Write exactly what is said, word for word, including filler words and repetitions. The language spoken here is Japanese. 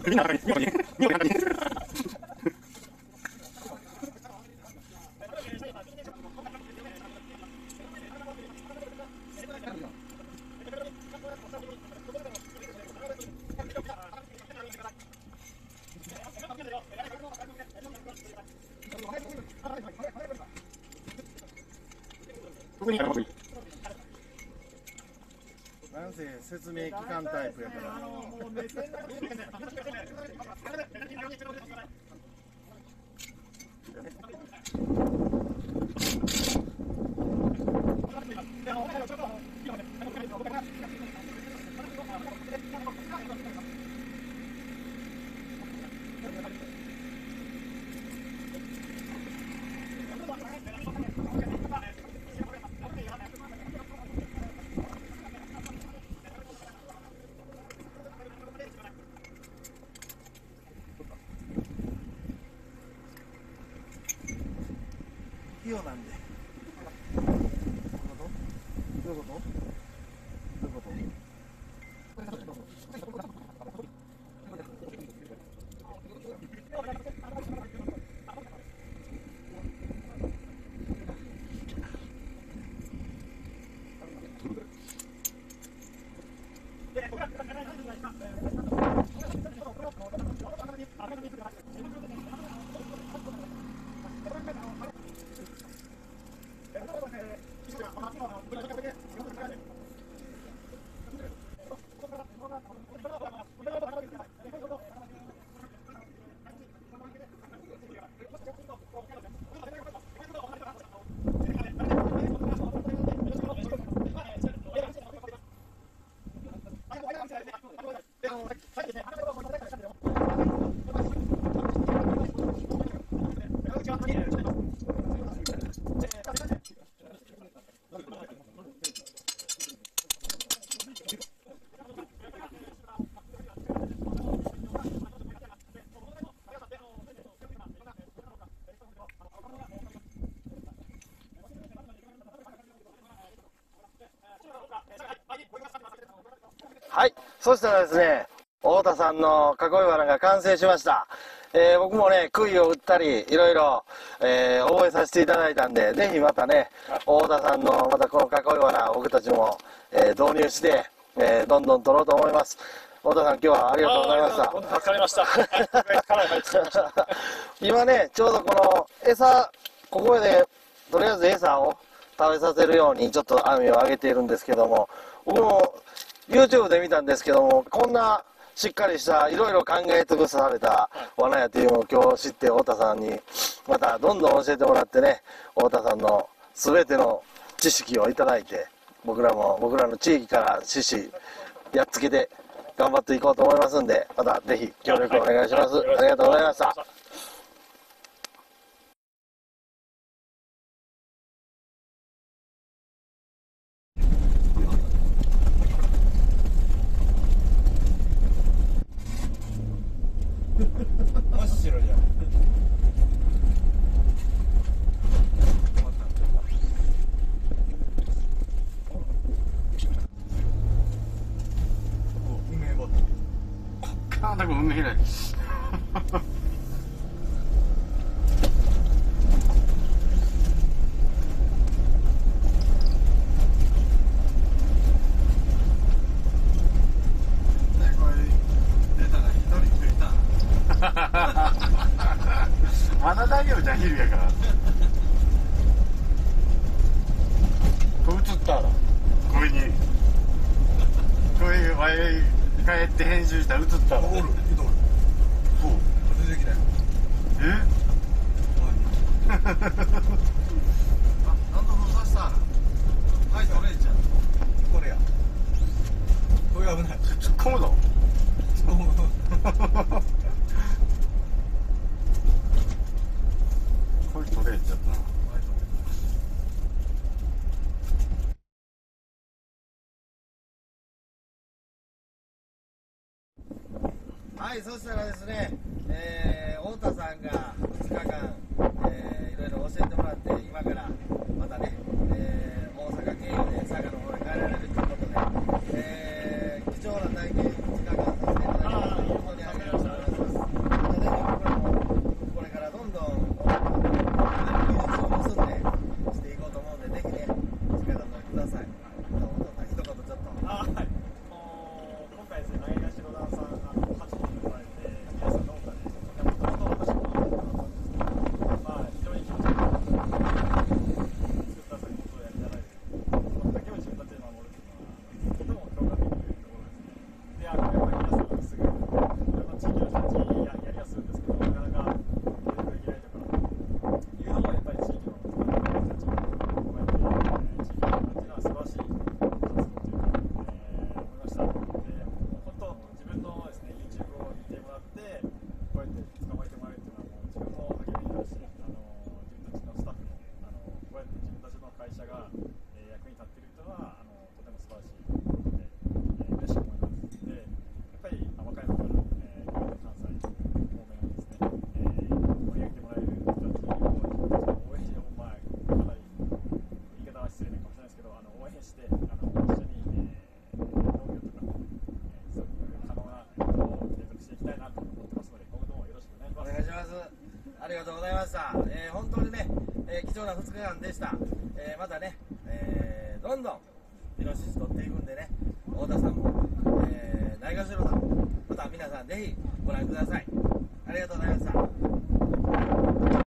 なんせ説明機関タイプやから。器用なんで。どういうこと？どういうこと？どういうこと？はい、そしたらですね、太田さんの囲い罠が完成しました。えー、僕もね、杭を打ったり、いろいろ、えー、覚えさせていただいたんで、ぜひまたね、太田さんのまたこの囲い罠、僕たちも、えー、導入して、えー、どんどん取ろうと思います。太田さん、今日はありがとうございました。 助かりました。 今ね、ちょうどこの餌、ここで、とりあえず餌を食べさせるように、ちょっと網を上げているんですけども、僕も、YouTube で見たんですけども、こんなしっかりしたいろいろ考え尽くされた罠やというのを今日知って、太田さんにまたどんどん教えてもらってね、太田さんの全ての知識をいただいて、僕らも僕らの地域から獅子やっつけて頑張っていこうと思いますんで、またぜひ協力お願いします。ありがとうございました。 真っ白じゃん。梅ボタン。こっからだから梅開き。まだ大丈夫じゃん、昼やから。これ映ったらこれにこれ前帰って編集したら映ったらおる、おる、おう出てきたよ。えあ、なんと封鎖したらはい、それじゃん。これやこれ危ない。突っ込むぞ。突っ込むこれ取れちゃったな。 はい、そしたらですね、えー、太田さんがふつかかん、えー、いろいろ教えてもらって、今からまたね、えー、大阪経由で佐賀の方へ帰られるということで、えー、貴重な体験ふつかかんさせていただきました。本当にありがとうございました。 してあの一緒に、えー、農業とか、えー、持続可能なことを継続していきたいなと思ってますので、今後ともよろしくお願いします。 お願いします。ありがとうございました。えー、本当にね、えー、貴重なふつかかんでした。えー、またね、えー、どんどんイノシシ取っていくんでね、太田さんも、えー、大頭さんも、また皆さんぜひご覧ください。ありがとうございました。